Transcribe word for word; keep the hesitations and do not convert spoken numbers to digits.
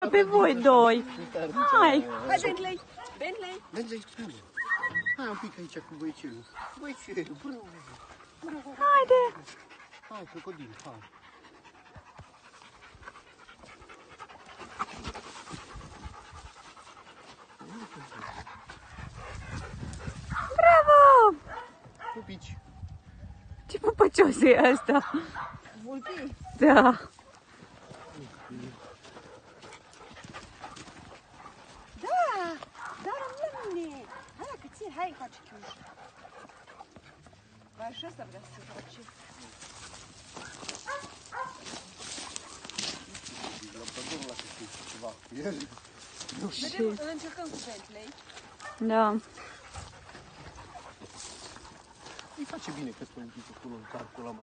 pe voi doi. Hai! Hai, Bentley! Bentley! Bentley, spune. Hai un pic aici cu băicelul. Băicelul, bravo. Bravo. Haide! Hai, crocodil, hai. Bravo! Pupici. Ce pupăcios e ăsta! Vulpii! Da! Da! Da, la mine! Hai, că ție, hai, face chiuș. Vai, și ăsta vrea să face. La pădure la să știi ceva cu el. Vedem, îl încercăm cu Bentley. Da! Îi face bine că stă un pic acolo în calcul ăla.